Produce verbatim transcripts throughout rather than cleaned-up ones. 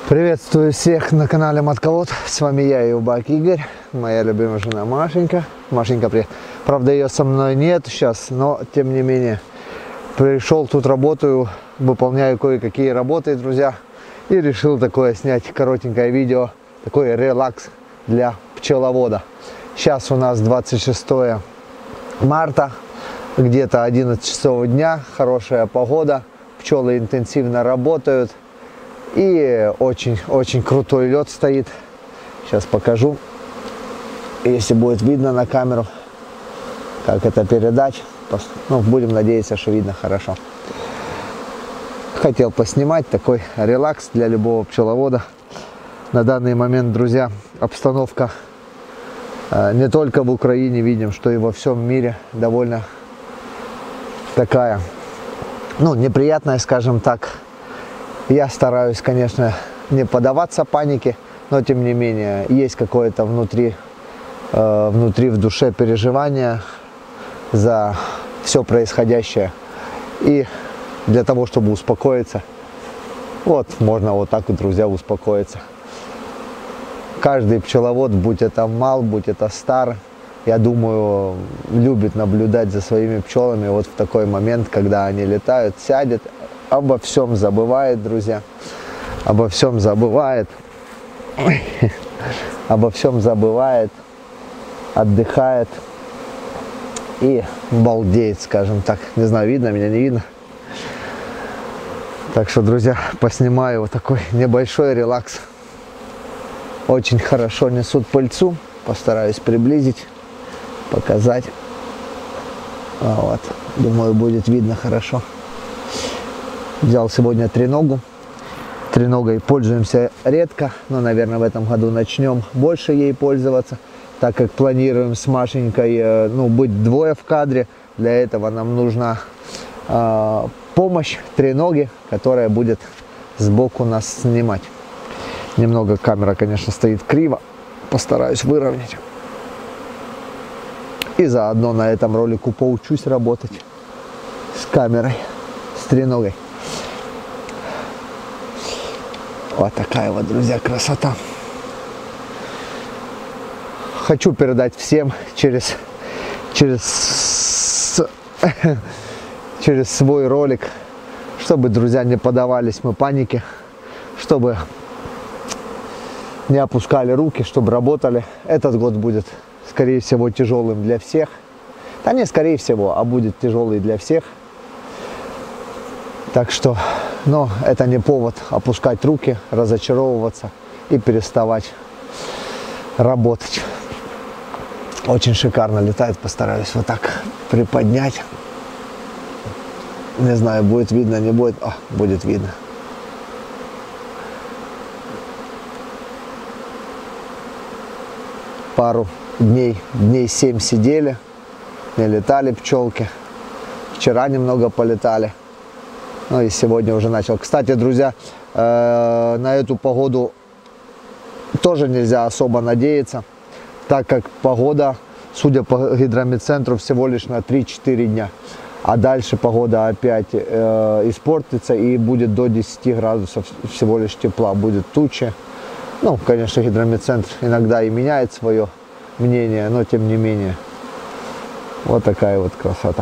Приветствую всех на канале Матковод. С вами я, Юбак Игорь, моя любимая жена Машенька. Машенька, привет. Правда, ее со мной нет сейчас, но тем не менее. Пришел тут, работаю, выполняю кое-какие работы, друзья. И решил такое снять коротенькое видео, такой релакс для пчеловода. Сейчас у нас двадцать шестое марта, где-то одиннадцать часов дня, хорошая погода, пчелы интенсивно работают. И очень-очень крутой лед стоит. Сейчас покажу, если будет видно на камеру, как это передать. Ну, будем надеяться, что видно хорошо. Хотел поснимать такой релакс для любого пчеловода. На данный момент, друзья, обстановка не только в Украине, видим, что и во всем мире довольно такая, ну, неприятная, скажем так. Я стараюсь, конечно, не поддаваться панике, но тем не менее есть какое-то внутри, э, внутри в душе переживание за все происходящее. И для того, чтобы успокоиться, вот можно вот так вот, друзья, успокоиться. Каждый пчеловод, будь это мал, будь это стар, я думаю, любит наблюдать за своими пчелами вот в такой момент, когда они летают, сядет. Обо всем забывает, друзья, обо всем забывает, обо всем забывает, отдыхает и балдеет, скажем так. Не знаю, видно меня, не видно. Так что, друзья, поснимаю вот такой небольшой релакс. Очень хорошо несут пыльцу, постараюсь приблизить, показать. Вот, думаю, будет видно хорошо. Взял сегодня треногу. Треногой пользуемся редко, но, наверное, в этом году начнем больше ей пользоваться, так как планируем с Машенькой, ну, быть двое в кадре. Для этого нам нужна э, помощь треноги, которая будет сбоку нас снимать. Немного камера, конечно, стоит криво. Постараюсь выровнять. И заодно на этом ролику поучусь работать с камерой, с треногой. Вот такая вот, друзья, красота. Хочу передать всем через, через, через свой ролик, чтобы, друзья, не поддавались мы панике, чтобы не опускали руки, чтобы работали. Этот год будет, скорее всего, тяжелым для всех. Да не скорее всего, а будет тяжелый для всех. Так что, но это не повод опускать руки, разочаровываться и переставать работать. Очень шикарно летает, постараюсь вот так приподнять. Не знаю, будет видно, не будет. О, будет видно. Пару дней, дней семь сидели, не летали пчелки. Вчера немного полетали. Ну и сегодня уже начал. Кстати, друзья, э, на эту погоду тоже нельзя особо надеяться, так как погода, судя по гидрометцентру, всего лишь на три-четыре дня. А дальше погода опять э, испортится и будет до десяти градусов всего лишь тепла. Будет тучи. Ну, конечно, гидрометцентр иногда и меняет свое мнение, но тем не менее. Вот такая вот красота.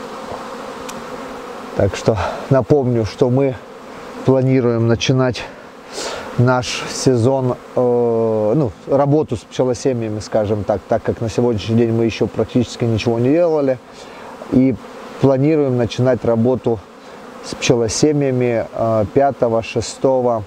Так что напомню, что мы планируем начинать наш сезон, э, ну, работу с пчелосемьями, скажем так, так как на сегодняшний день мы еще практически ничего не делали. И планируем начинать работу с пчелосемьями э, пятого-шестого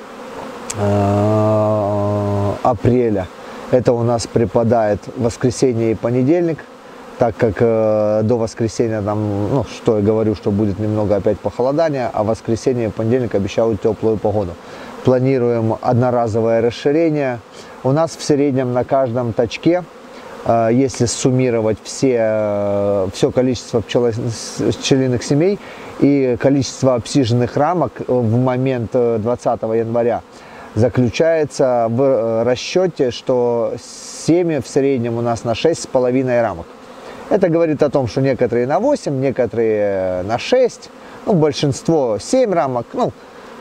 э, апреля. Это у нас припадает воскресенье и понедельник. Так как э, до воскресенья там, ну, что я говорю, что будет немного опять похолодание, а в воскресенье и понедельник обещают теплую погоду. Планируем одноразовое расширение. У нас в среднем на каждом точке, э, если суммировать все, э, все количество пчело, пчелиных семей и количество обсиженных рамок в момент двадцатого января, заключается в расчете, что семьи в среднем у нас на шесть с половиной рамок. Это говорит о том, что некоторые на восемь, некоторые на шесть, ну, большинство семь рамок, ну,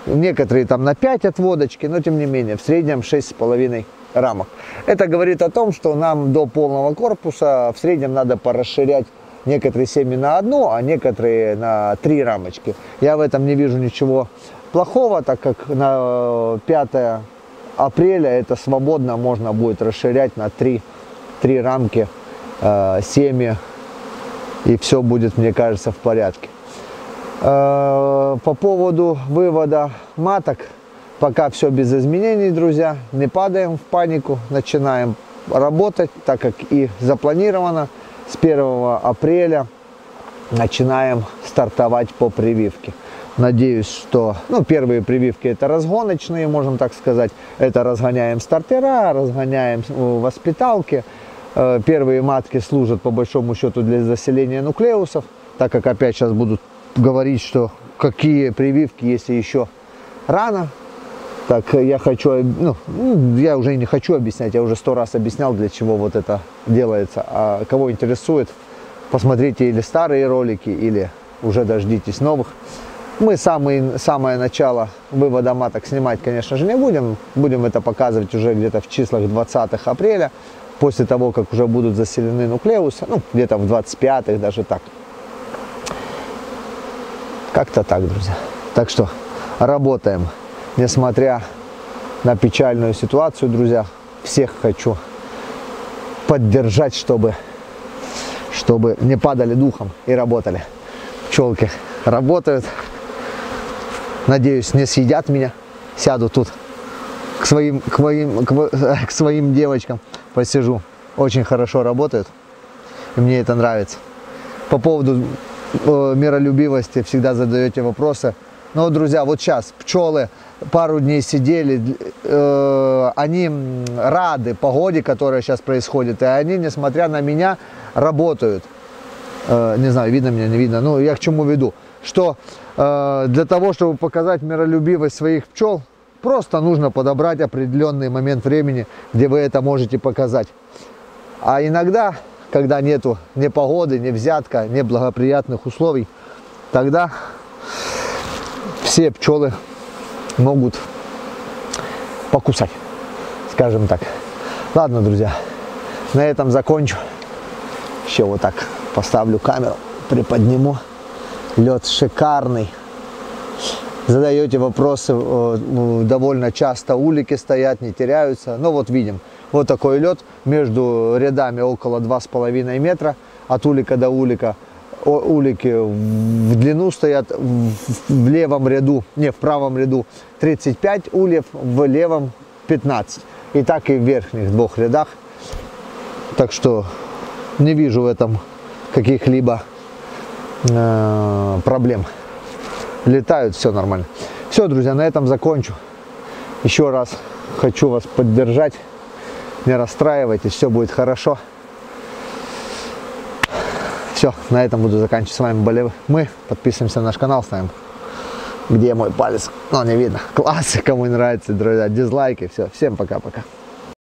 некоторые там на пять отводочки, но тем не менее в среднем шесть с половиной рамок. Это говорит о том, что нам до полного корпуса в среднем надо порасширять некоторые семьи на одну, а некоторые на три рамочки. Я в этом не вижу ничего плохого, так как на пятое апреля это свободно можно будет расширять на три, три рамки э, семьи, и все будет, мне кажется, в порядке. Э, по поводу вывода маток, пока все без изменений, друзья, не падаем в панику, начинаем работать, так как и запланировано. С первого апреля начинаем стартовать по прививке. Надеюсь, что ну, первые прививки это разгоночные, можем так сказать. Это разгоняем стартера, разгоняем воспиталки. Первые матки служат по большому счету для заселения нуклеусов, так как опять сейчас будут говорить, что какие прививки, если еще рано. Так я хочу, ну, я уже не хочу объяснять, я уже сто раз объяснял, для чего вот это делается. А кого интересует, посмотрите или старые ролики, или уже дождитесь новых. Мы самый, самое начало вывода маток снимать, конечно же, не будем. Будем это показывать уже где-то в числах двадцатых апреля, после того, как уже будут заселены нуклеусы, ну, где-то в двадцать пятых, даже так. Как-то так, друзья. Так что работаем. Несмотря на печальную ситуацию, друзья, всех хочу поддержать, чтобы, чтобы не падали духом и работали. Пчелки работают. Надеюсь, не съедят меня. Сяду тут к своим, к моим, к, к своим девочкам, посижу. Очень хорошо работают. И мне это нравится. По поводу э, миролюбивости всегда задаете вопросы. Но, друзья, вот сейчас пчелы пару дней сидели, э, они рады погоде, которая сейчас происходит, и они, несмотря на меня, работают. Э, не знаю, видно меня, не видно, ну, я к чему веду, что э, для того, чтобы показать миролюбивость своих пчел, просто нужно подобрать определенный момент времени, где вы это можете показать. А иногда, когда нету ни погоды, ни взятка, ни благоприятных условий, тогда все пчелы могут покусать, скажем так. Ладно, друзья, на этом закончу. Еще вот так поставлю камеру, приподниму. Лед шикарный. Задаете вопросы, довольно часто улики стоят, не теряются. Ну вот видим, вот такой лед, между рядами около два с половиной метра, от улика до улика. Улики в длину стоят, в левом ряду, не, в правом ряду тридцать пять ульев, в левом пятнадцать. И так и в верхних двух рядах. Так что не вижу в этом каких-либо э, проблем. Летают, все нормально. Все, друзья, на этом закончу. Еще раз хочу вас поддержать. Не расстраивайтесь, все будет хорошо. Все, на этом буду заканчивать. С вами были мы. Подписываемся на наш канал, ставим. Где мой палец? Ну, не видно. Класс, кому нравится, друзья. Дизлайки. Все, всем пока-пока.